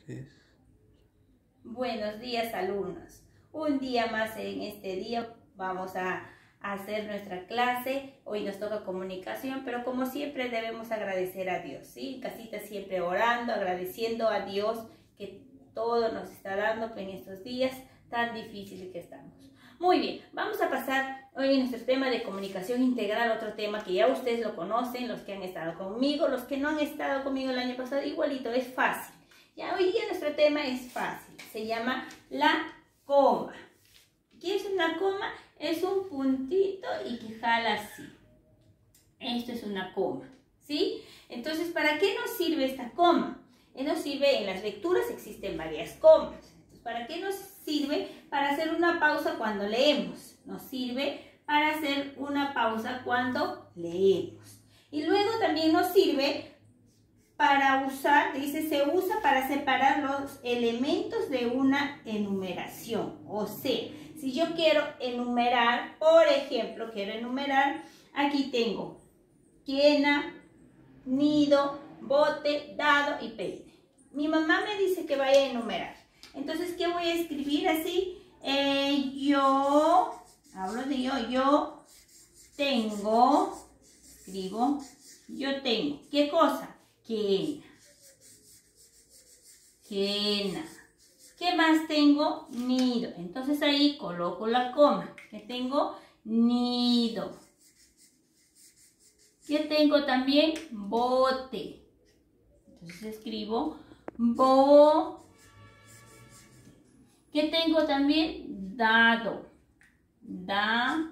Sí. Buenos días, alumnos. Un día más en este día vamos a hacer nuestra clase. Hoy nos toca comunicación, pero como siempre debemos agradecer a Dios, ¿sí? En casita siempre orando, agradeciendo a Dios que todo nos está dando en estos días tan difíciles que estamos. Muy bien, vamos a pasar hoy en nuestro tema de comunicación integral, otro tema que ya ustedes lo conocen, los que han estado conmigo, los que no han estado conmigo el año pasado, igualito, es fácil. Ya hoy día nuestro tema es fácil, se llama la coma. ¿Qué es una coma? Es un puntito y que jala así. Esto es una coma, ¿sí? Entonces, ¿para qué nos sirve esta coma? Nos sirve, en las lecturas existen varias comas. Entonces, ¿para qué nos sirve? Para hacer una pausa cuando leemos. Nos sirve para hacer una pausa cuando leemos. Y luego también nos sirve para usar, dice, se usa para separar los elementos de una enumeración. O sea, si yo quiero enumerar, por ejemplo, aquí tengo quena, nido, bote, dado y peine. Mi mamá me dice que vaya a enumerar. Entonces, ¿qué voy a escribir así? Yo tengo, escribo, yo tengo, ¿qué cosa? Quena. ¿Qué más tengo? Nido. Entonces ahí coloco la coma. ¿Qué tengo? Nido. ¿Qué tengo también? Bote. Entonces escribo bo. ¿Qué tengo también? Dado. Dado.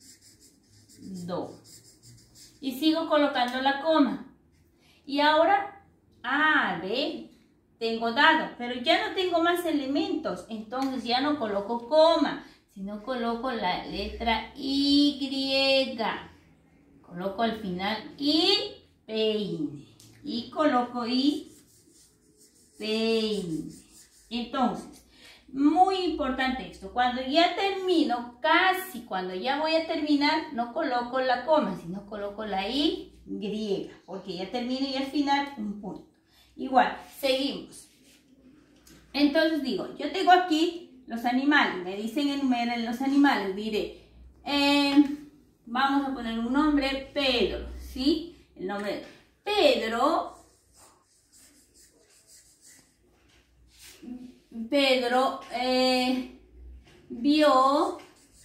Y sigo colocando la coma. Y ahora, ve, tengo dado, pero ya no tengo más elementos, entonces ya no coloco coma, sino coloco la letra Y. Coloco al final y peine. Y coloco y peine. Entonces, muy importante esto, cuando ya termino, casi cuando ya voy a terminar, no coloco la coma, sino coloco la Y, porque ya termino y al final un punto. Igual, seguimos. Entonces digo, yo tengo aquí los animales, me dicen enumeren los animales, diré, vamos a poner un nombre, Pedro, ¿sí? El nombre de Pedro vio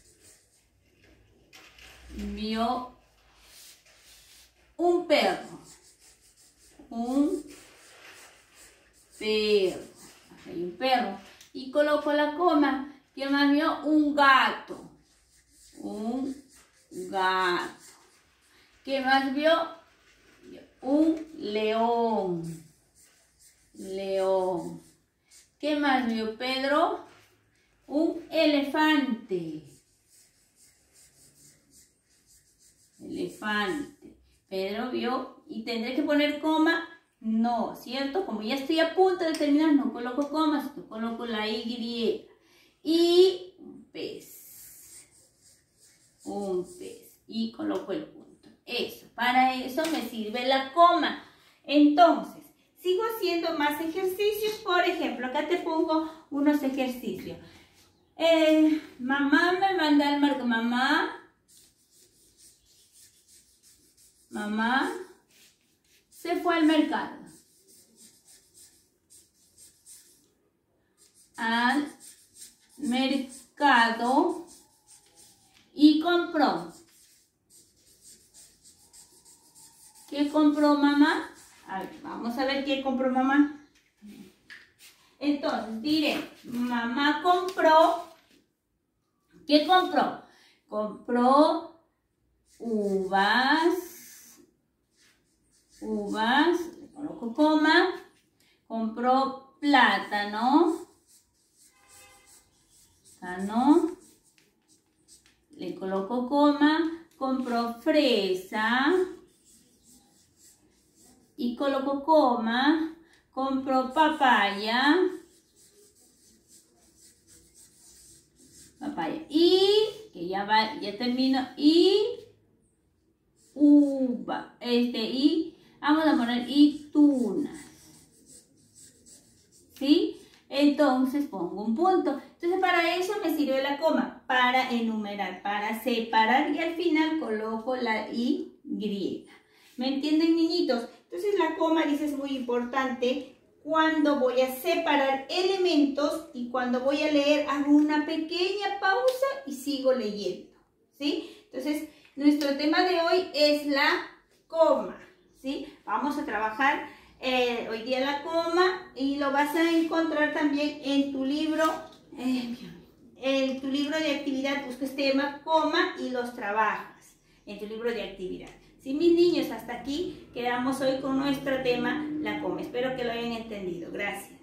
un perro. Hay un perro. Y coloco la coma. ¿Qué más vio? Un gato. ¿Qué más vio? Un león. ¿Qué más vio Pedro? Un elefante. Pedro vio, y tendré que poner coma, no, ¿cierto? Como ya estoy a punto de terminar, no coloco comas, sino coloco la Y. Y un pez. Y coloco el punto. Eso, para eso me sirve la coma. Entonces, sigo haciendo más ejercicios. Por ejemplo, acá te pongo unos ejercicios. Mamá me manda al marco. Mamá se fue al mercado. Y compró. ¿Qué compró mamá? A ver, vamos a ver qué compró mamá. Entonces diré, mamá compró. ¿Qué compró? Compró uvas, le coloco coma, compró plátano, le coloco coma, compró fresa, y coloco coma, compró papaya, y, que ya termino, y uva, y vamos a poner y tunas. ¿sí? Entonces pongo un punto. Entonces para eso me sirve la coma, para enumerar, para separar y al final coloco la Y. ¿Me entienden, niñitos? Entonces la coma, dice, es muy importante cuando voy a separar elementos y cuando voy a leer hago una pequeña pausa y sigo leyendo, ¿sí? Entonces nuestro tema de hoy es la coma, ¿sí? Vamos a trabajar hoy día la coma y lo vas a encontrar también en tu libro, de actividad. Buscas tema coma y los trabajas en tu libro de actividad. Sí, mis niños, hasta aquí quedamos hoy con nuestro tema, la coma. Espero que lo hayan entendido. Gracias.